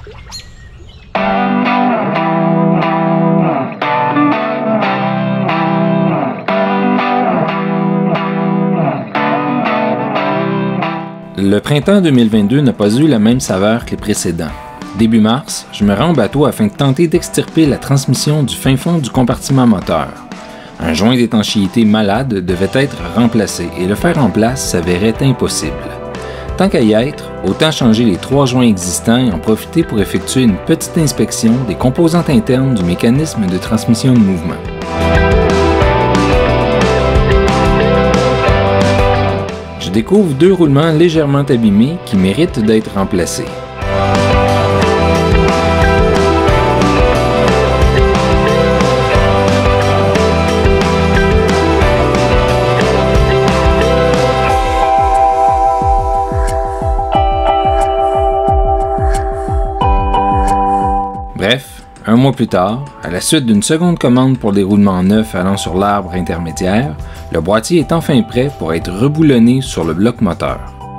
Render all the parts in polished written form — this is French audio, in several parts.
Le printemps 2022 n'a pas eu la même saveur que les précédents. Début mars, je me rends au bateau afin de tenter d'extirper la transmission du fin fond du compartiment moteur. Un joint d'étanchéité malade devait être remplacé et le faire en place s'avérait impossible. Tant qu'à y être, autant changer les 3 joints existants et en profiter pour effectuer une petite inspection des composantes internes du mécanisme de transmission de mouvement. Je découvre 2 roulements légèrement abîmés qui méritent d'être remplacés. Bref, un mois plus tard, à la suite d'une seconde commande pour des roulements neufs allant sur l'arbre intermédiaire, le boîtier est enfin prêt pour être reboulonné sur le bloc moteur.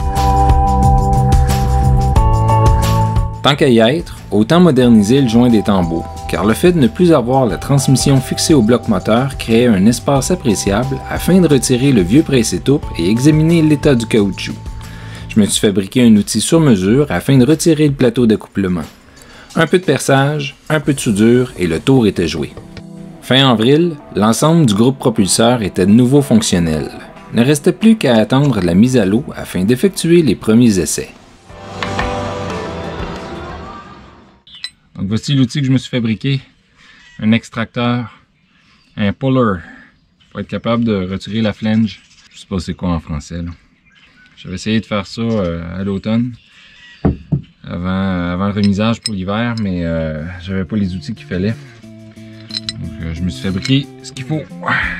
Tant qu'à y être, autant moderniser le joint des tambours, car le fait de ne plus avoir la transmission fixée au bloc moteur créait un espace appréciable afin de retirer le vieux presse-étoupe et examiner l'état du caoutchouc. Je me suis fabriqué un outil sur mesure afin de retirer le plateau d'accouplement. Un peu de perçage, un peu de soudure et le tour était joué. Fin avril, l'ensemble du groupe propulseur était de nouveau fonctionnel. Il ne restait plus qu'à attendre la mise à l'eau afin d'effectuer les premiers essais. Donc voici l'outil que je me suis fabriqué. Un extracteur, un puller, pour être capable de retirer la flange. Je sais pas c'est quoi en français là. J'avais essayé de faire ça à l'automne. Avant le remisage pour l'hiver, mais j'avais pas les outils qu'il fallait. Donc je me suis fabriqué ce qu'il faut.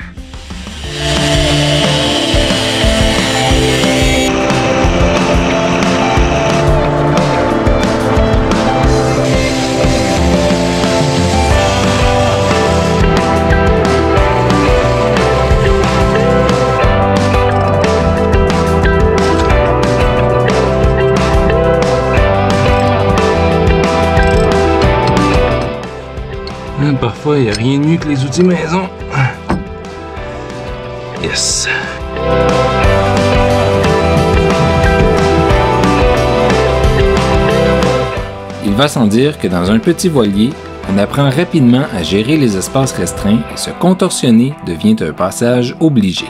Parfois, il n'y a rien de mieux que les outils maison. Yes! Il va sans dire que dans un petit voilier, on apprend rapidement à gérer les espaces restreints et se contorsionner devient un passage obligé.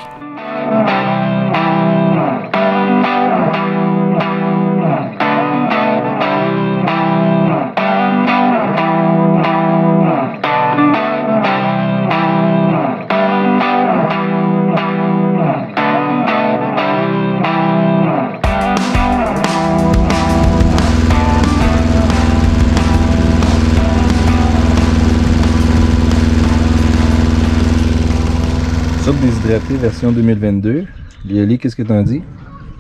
Soupe déshydratée version 2022. Liali, qu'est-ce que t'en dis?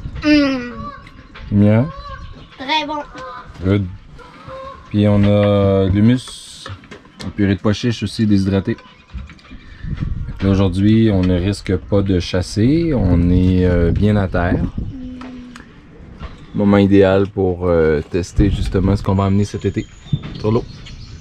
Bien. Très bon. Good. Puis on a l'humus, une purée de pois chiches aussi déshydratée. Là aujourd'hui, on ne risque pas de chasser, on est bien à terre. Moment idéal pour tester justement ce qu'on va amener cet été sur l'eau.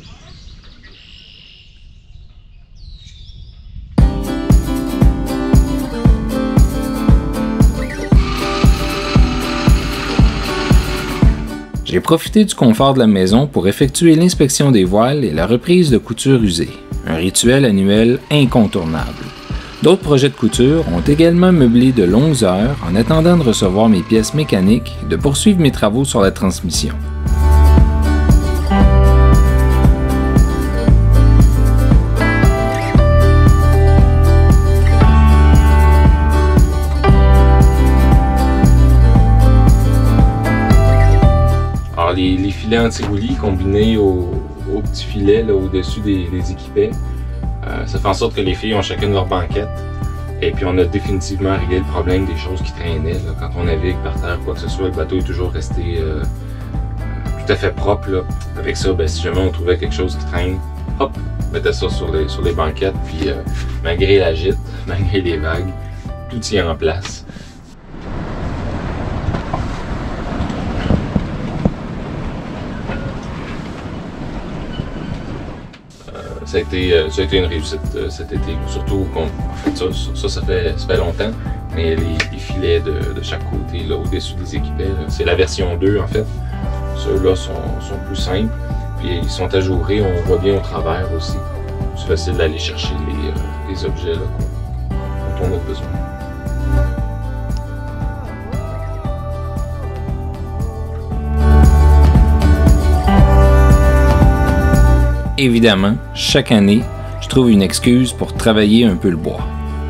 J'ai profité du confort de la maison pour effectuer l'inspection des voiles et la reprise de couture usée, un rituel annuel incontournable. D'autres projets de couture ont également meublé de longues heures en attendant de recevoir mes pièces mécaniques et de poursuivre mes travaux sur la transmission. Les filets anti-roulis combinés aux petits filets au-dessus des équipets, ça fait en sorte que les filles ont chacune leur banquette. Et puis on a définitivement réglé le problème des choses qui traînaient. Là, quand on navigue par terre, quoi que ce soit, le bateau est toujours resté tout à fait propre. Là. Avec ça, ben, si jamais on trouvait quelque chose qui traîne, hop, on mettait ça sur les banquettes. Puis malgré la gîte, malgré les vagues, tout tient en place. ça a été une réussite cet été. Surtout, en fait, ça fait longtemps, mais les filets de chaque côté, là, au-dessus des équipets, c'est la version 2 en fait. Ceux-là sont plus simples, puis ils sont ajourés, on voit bien au travers aussi. C'est facile d'aller chercher les objets dont on a besoin. Évidemment, chaque année, je trouve une excuse pour travailler un peu le bois.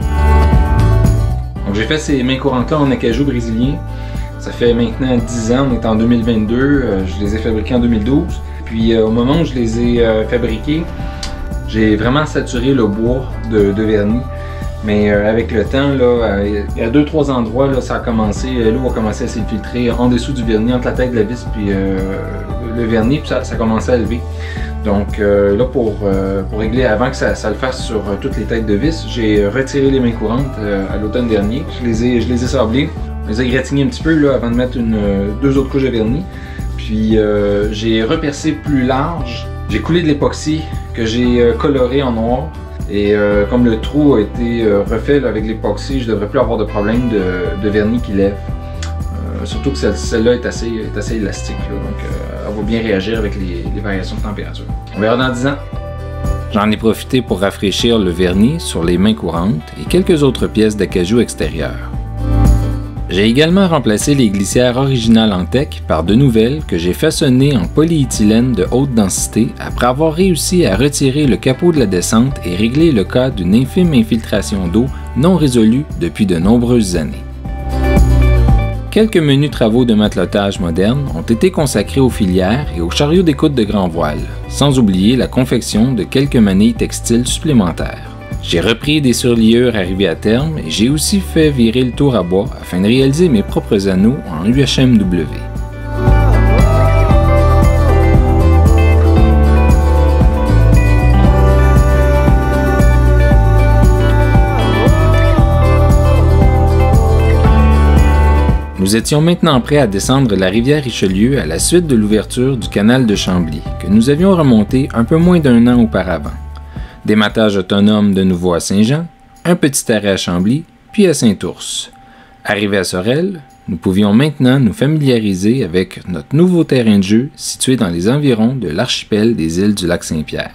Donc j'ai fait ces mains courantes-là en acajou brésilien. Ça fait maintenant 10 ans, on est en 2022, je les ai fabriqués en 2012. Puis au moment où je les ai fabriqués, j'ai vraiment saturé le bois de vernis. Mais avec le temps, là, il y a 2-3 endroits, là, ça a commencé, l'eau a commencé à s'infiltrer en dessous du vernis, entre la tête de la vis puis le vernis, puis ça a commencé à lever. Donc là, pour régler avant que ça le fasse sur toutes les têtes de vis, j'ai retiré les mains courantes à l'automne dernier. Je les ai sablées, je les ai gratignés un petit peu là, avant de mettre 2 autres couches de vernis. Puis j'ai repercé plus large. J'ai coulé de l'époxy que j'ai coloré en noir. Et comme le trou a été refait là, avec l'époxy, je ne devrais plus avoir de problème de vernis qui lève. Surtout que celle-là est assez élastique, là, donc elle va bien réagir avec les variations de température. On verra dans 10 ans. J'en ai profité pour rafraîchir le vernis sur les mains courantes et quelques autres pièces d'acajou extérieur. J'ai également remplacé les glissières originales en teck par de nouvelles que j'ai façonnées en polyéthylène de haute densité après avoir réussi à retirer le capot de la descente et régler le cas d'une infime infiltration d'eau non résolue depuis de nombreuses années. Quelques menus travaux de matelotage modernes ont été consacrés aux filières et aux chariots d'écoute de grand voile, sans oublier la confection de quelques manilles textiles supplémentaires. J'ai repris des surlieurs arrivés à terme et j'ai aussi fait virer le tour à bois afin de réaliser mes propres anneaux en UHMW. Nous étions maintenant prêts à descendre la rivière Richelieu à la suite de l'ouverture du canal de Chambly, que nous avions remonté un peu moins d'1 an auparavant. Dématage autonome de nouveau à Saint-Jean, un petit arrêt à Chambly, puis à Saint-Ours. Arrivés à Sorel, nous pouvions maintenant nous familiariser avec notre nouveau terrain de jeu situé dans les environs de l'archipel des îles du lac Saint-Pierre.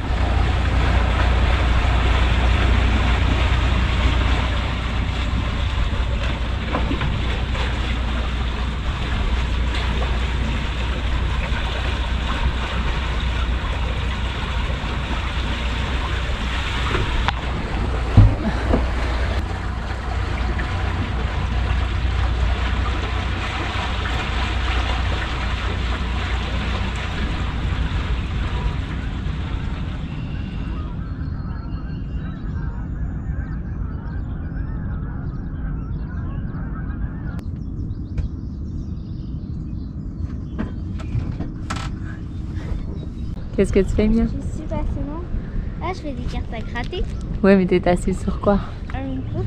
Qu'est-ce que tu fais, Mia? Je suis passionnant. Là, je fais des cartes à gratter. Ouais, mais t'es assise sur quoi? Un micro.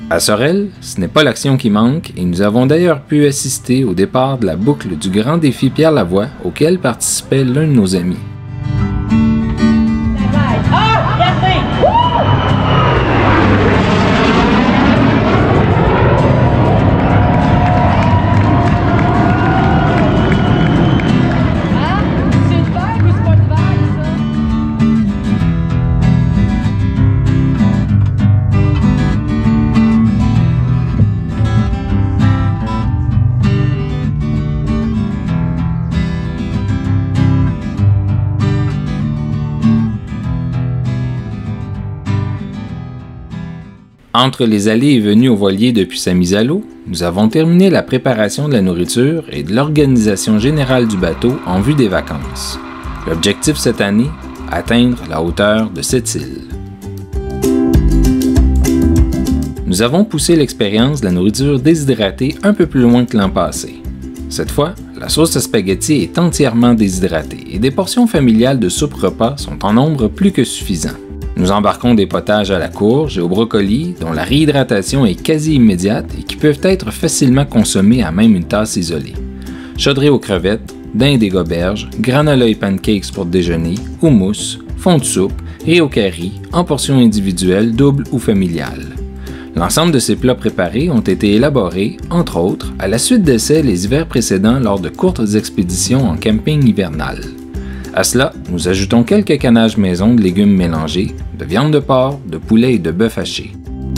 À Sorel, ce n'est pas l'action qui manque et nous avons d'ailleurs pu assister au départ de la boucle du grand défi Pierre Lavoie auquel participait l'un de nos amis. Entre les allées et venues au voilier depuis sa mise à l'eau, nous avons terminé la préparation de la nourriture et de l'organisation générale du bateau en vue des vacances. L'objectif cette année, atteindre la hauteur de cette île. Nous avons poussé l'expérience de la nourriture déshydratée un peu plus loin que l'an passé. Cette fois, la sauce à spaghetti est entièrement déshydratée et des portions familiales de soupe repas sont en nombre plus que suffisant. Nous embarquons des potages à la courge et au brocoli dont la réhydratation est quasi immédiate et qui peuvent être facilement consommés à même une tasse isolée. Chaudrée aux crevettes, dinde et goberges, granola et pancakes pour déjeuner, houmous, fond de soupe, riz au curry en portions individuelles, doubles ou familiales. L'ensemble de ces plats préparés ont été élaborés, entre autres, à la suite d'essais les hivers précédents lors de courtes expéditions en camping hivernal. À cela, nous ajoutons quelques canages maison de légumes mélangés, de viande de porc, de poulet et de bœuf haché.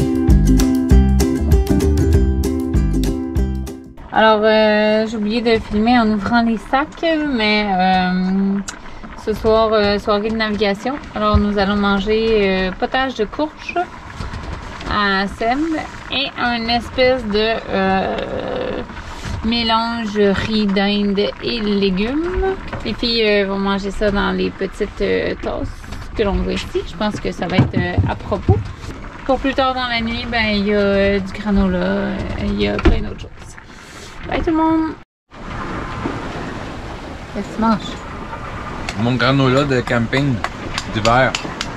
Alors, j'ai oublié de filmer en ouvrant les sacs, mais ce soir, soirée de navigation. Alors, nous allons manger potage de courge à sème et une espèce de mélange riz, dinde et légumes. Les filles vont manger ça dans les petites tasses que l'on voit ici. Je pense que ça va être à propos. Pour plus tard dans la nuit, ben il y a du granola, il y a plein d'autres choses. Bye tout le monde! Qu'est-ce que tu manges? Mon granola de camping d'hiver.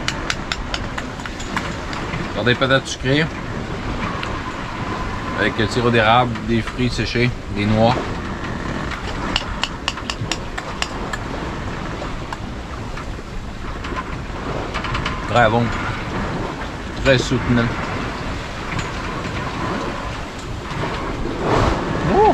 Dans des patates sucrées. Avec le sirop d'érable, des fruits séchés, des noix. Très bon. Très soutenant. Oh!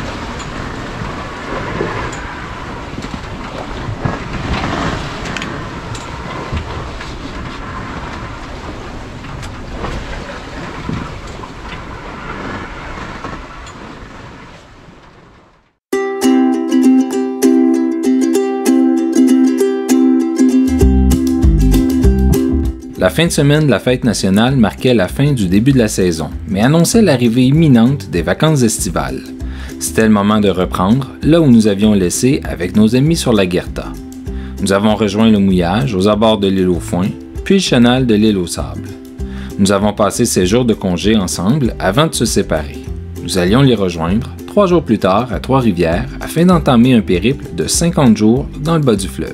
La fin de semaine de la fête nationale marquait la fin du début de la saison, mais annonçait l'arrivée imminente des vacances estivales. C'était le moment de reprendre, là où nous avions laissé avec nos amis sur la Guerta. Nous avons rejoint le mouillage aux abords de l'île aux Foins, puis le chenal de l'île aux Sables. Nous avons passé ces jours de congé ensemble avant de se séparer. Nous allions les rejoindre 3 jours plus tard à Trois-Rivières afin d'entamer un périple de 50 jours dans le bas du fleuve.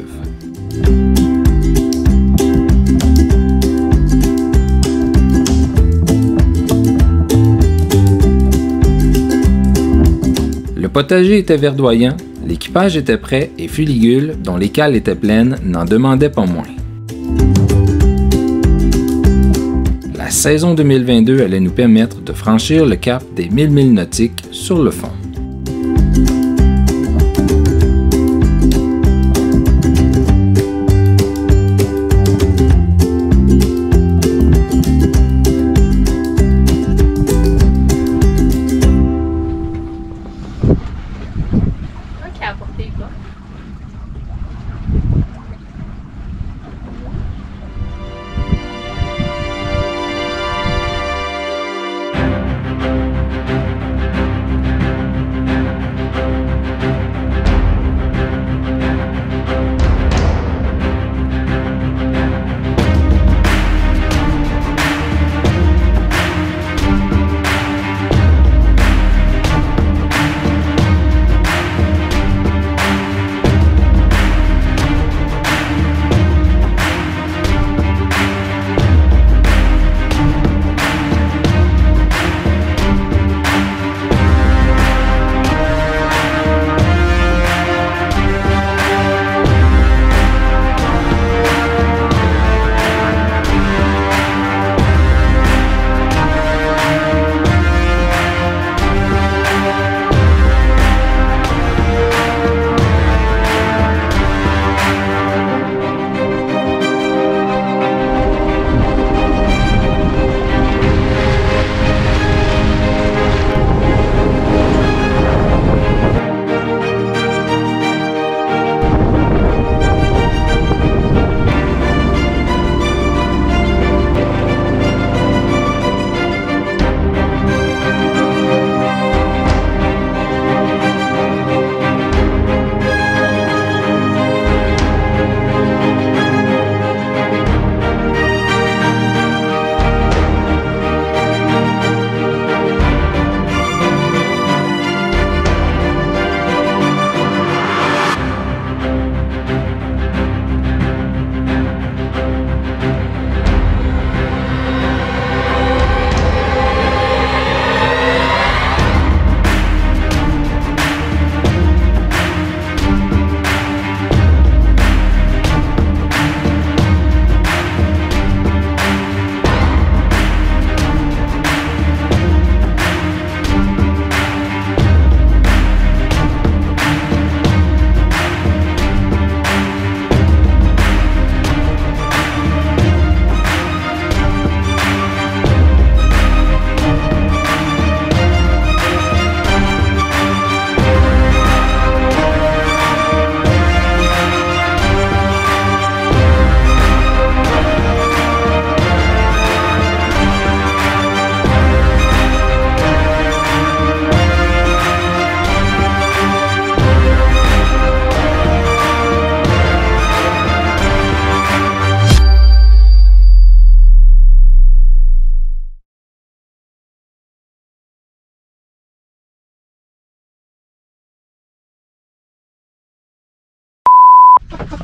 Le potager était verdoyant, l'équipage était prêt et Fuligule, dont les cales étaient pleines, n'en demandait pas moins. La saison 2022 allait nous permettre de franchir le cap des 1000 milles nautiques sur le fond.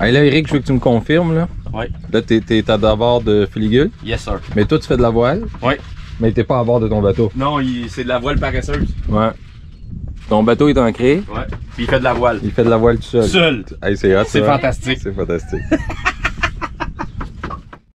Hey, là, Eric, je veux que tu me confirmes, là. Ouais. Là, t'es à bord de Fuligul, Yes, sir. mais toi, tu fais de la voile, Ouais. mais t'es pas à bord de ton bateau. Non, c'est de la voile paresseuse. Ouais. Ton bateau est ancré, Ouais. Puis il fait de la voile. il fait de la voile tout seul. Seul. Hey, c'est hot, C'est ça. fantastique. C'est fantastique.